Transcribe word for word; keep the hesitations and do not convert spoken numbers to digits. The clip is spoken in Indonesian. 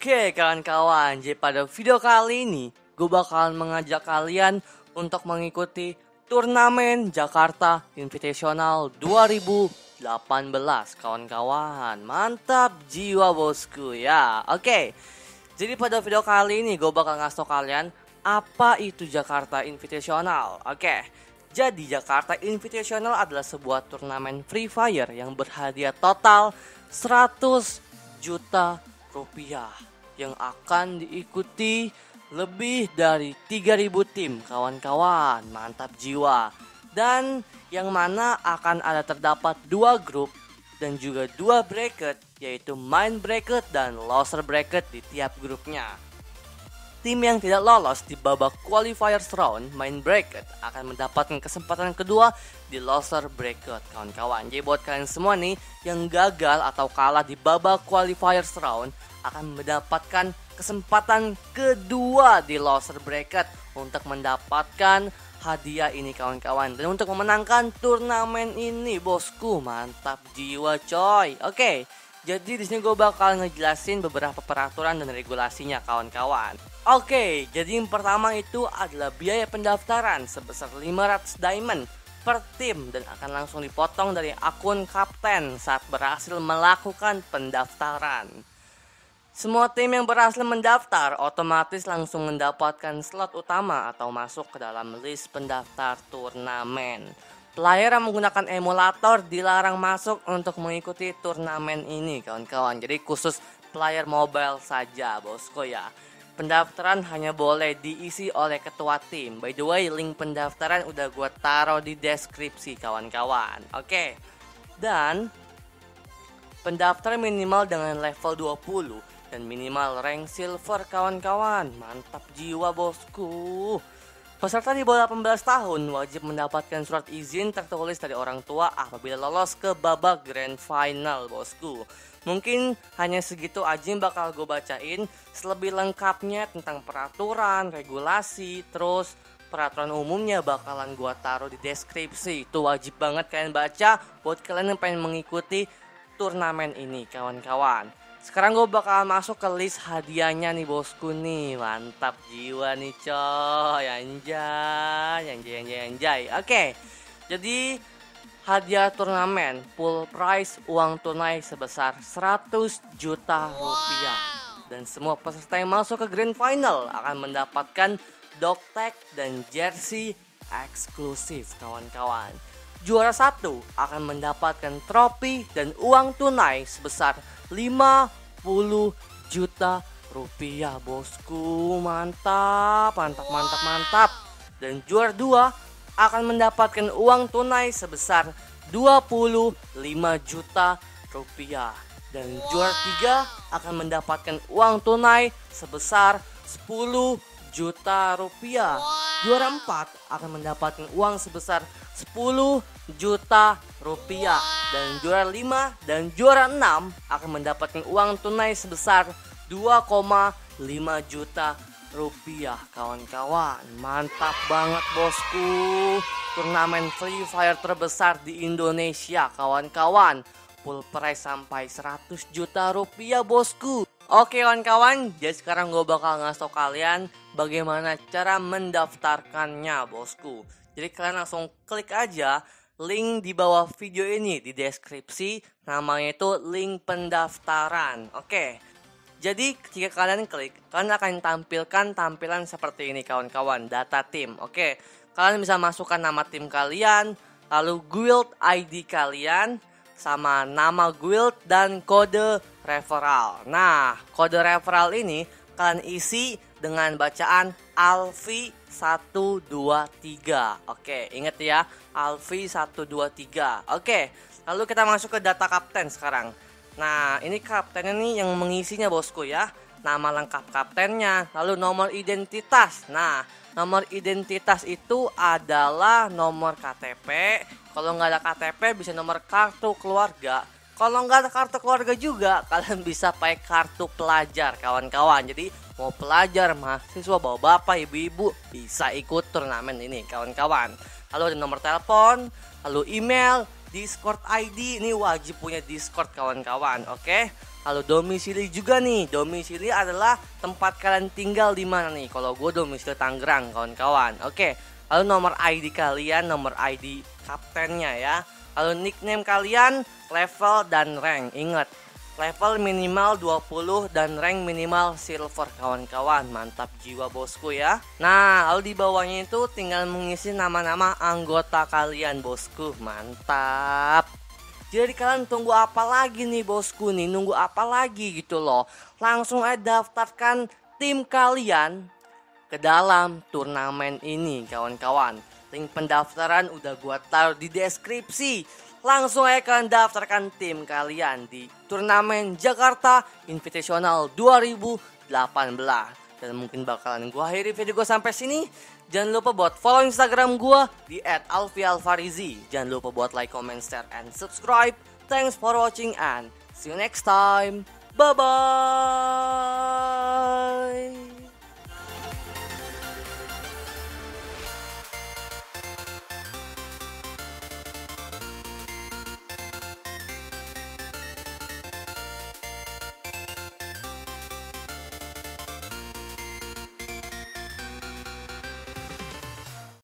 Oke kawan-kawan, jadi pada video kali ini gue bakalan mengajak kalian untuk mengikuti turnamen Jakarta Invitational dua ribu delapan belas kawan-kawan. Mantap jiwa bosku ya. Oke, jadi pada video kali ini gue bakal ngasih tau kalian apa itu Jakarta Invitational. Oke, jadi Jakarta Invitational adalah sebuah turnamen Free Fire yang berhadiah total seratus juta rupiah yang akan diikuti lebih dari tiga ribu tim kawan-kawan. Mantap jiwa. Dan yang mana akan ada terdapat dua grup dan juga dua bracket, yaitu main bracket dan loser bracket di tiap grupnya. Tim yang tidak lolos di babak qualifiers round main bracket akan mendapatkan kesempatan kedua di loser bracket kawan-kawan. Jadi buat kalian semua nih yang gagal atau kalah di babak qualifiers round akan mendapatkan kesempatan kedua di loser bracket untuk mendapatkan hadiah ini kawan-kawan. Dan untuk memenangkan turnamen ini bosku, mantap jiwa coy. Oke, jadi di sini gue bakal ngejelasin beberapa peraturan dan regulasinya kawan-kawan. Oke, jadi yang pertama itu adalah biaya pendaftaran sebesar lima ratus diamond per tim dan akan langsung dipotong dari akun kapten saat berhasil melakukan pendaftaran. Semua tim yang berhasil mendaftar otomatis langsung mendapatkan slot utama atau masuk ke dalam list pendaftar turnamen. Player yang menggunakan emulator dilarang masuk untuk mengikuti turnamen ini kawan-kawan. Jadi khusus player mobile saja bosku ya. Pendaftaran hanya boleh diisi oleh ketua tim. By the way, link pendaftaran udah gue taruh di deskripsi kawan-kawan. Oke. Dan pendaftar minimal dengan level dua puluh dan minimal rank silver kawan-kawan. Mantap jiwa bosku. Peserta di bawah delapan belas tahun wajib mendapatkan surat izin tertulis dari orang tua apabila lolos ke babak grand final bosku. Mungkin hanya segitu aja yang bakal gue bacain. Selebih lengkapnya tentang peraturan, regulasi, terus peraturan umumnya bakalan gue taruh di deskripsi. Itu wajib banget kalian baca buat kalian yang pengen mengikuti turnamen ini kawan-kawan. Sekarang gue bakal masuk ke list hadiahnya nih bosku nih. Mantap jiwa nih coy. Anjay, anjay, anjay, anjay. Oke, jadi hadiah turnamen full prize uang tunai sebesar seratus juta rupiah. Dan semua peserta yang masuk ke grand final akan mendapatkan dog tag dan jersey eksklusif kawan-kawan. Juara satu akan mendapatkan trofi dan uang tunai sebesar lima puluh juta rupiah bosku. Mantap, mantap, mantap, mantap. Dan juara dua akan mendapatkan uang tunai sebesar dua puluh lima juta rupiah. Dan juara tiga akan mendapatkan uang tunai sebesar sepuluh juta rupiah. Juara empat akan mendapatkan uang sebesar sepuluh juta rupiah. Dan juara lima dan juara enam akan mendapatkan uang tunai sebesar dua koma lima juta rupiah kawan-kawan. Mantap banget bosku. Turnamen Free Fire terbesar di Indonesia kawan-kawan. Full prize sampai seratus juta rupiah bosku. Oke kawan-kawan, jadi sekarang gue bakal ngasih tau kalian bagaimana cara mendaftarkannya bosku. Jadi kalian langsung klik aja link di bawah video ini di deskripsi. Namanya itu link pendaftaran. Oke, jadi ketika kalian klik, kalian akan tampilkan tampilan seperti ini kawan-kawan. Data tim. Oke, kalian bisa masukkan nama tim kalian, lalu guild I D kalian, sama nama guild dan kode referral. Nah, kode referral ini kalian isi dengan bacaan Alfi satu dua tiga. Oke, inget ya, Alfi satu dua tiga. Oke, lalu kita masuk ke data kapten sekarang. Nah, ini kaptennya nih yang mengisinya bosku ya. Nama lengkap kaptennya, lalu nomor identitas. Nah, nomor identitas itu adalah nomor K T P. Kalau nggak ada K T P bisa nomor kartu keluarga. Kalau nggak ada kartu keluarga juga, kalian bisa pakai kartu pelajar kawan-kawan. Jadi mau pelajar, mahasiswa, bawa bapak, ibu-ibu bisa ikut turnamen ini kawan-kawan. Lalu ada nomor telepon, lalu email, Discord I D. Ini wajib punya Discord kawan-kawan. Oke. Lalu domisili juga nih. Domisili adalah tempat kalian tinggal di mana nih. Kalau gue domisili Tangerang, kawan-kawan. Oke. Lalu nomor I D kalian, nomor I D kaptennya ya. Lalu nickname kalian, level dan rank. Ingat, level minimal dua puluh dan rank minimal silver, kawan-kawan. Mantap jiwa bosku ya. Nah, lalu di bawahnya itu tinggal mengisi nama-nama anggota kalian, bosku. Mantap. Jadi kalian tunggu apa lagi nih, bosku nih? Nunggu apa lagi gitu loh. Langsung aja daftarkan tim kalian ke dalam turnamen ini, kawan-kawan. Link pendaftaran udah gua taruh di deskripsi. Langsung aja kalian daftarkan tim kalian di turnamen Jakarta Invitational dua ribu delapan belas. Dan mungkin bakalan gua akhiri video gua sampai sini. Jangan lupa buat follow Instagram gua di et alfi alfarizi. Jangan lupa buat like, comment, share, and subscribe. Thanks for watching and see you next time. Bye-bye.